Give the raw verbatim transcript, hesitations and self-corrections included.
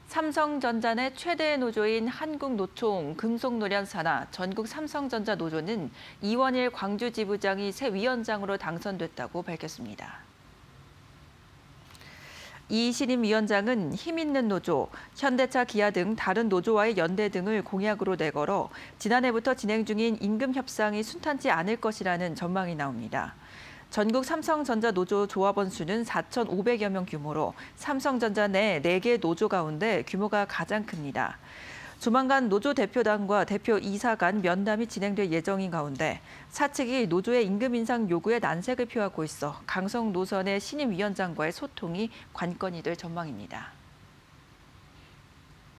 삼성전자 내 최대 노조인 한국노총 금속노련사나 전국삼성전자 노조는 이원일 광주 지부장이 새 위원장으로 당선됐다고 밝혔습니다. 이 신임 위원장은 힘 있는 노조, 현대차, 기아 등 다른 노조와의 연대 등을 공약으로 내걸어 지난해부터 진행 중인 임금 협상이 순탄치 않을 것이라는 전망이 나옵니다. 전국 삼성전자 노조 조합원 수는 사천오백여 명 규모로 삼성전자 내 네 개 노조 가운데 규모가 가장 큽니다. 조만간 노조 대표단과 대표 이사 간 면담이 진행될 예정인 가운데 사측이 노조의 임금 인상 요구에 난색을 표하고 있어 강성 노선의 신임 위원장과의 소통이 관건이 될 전망입니다.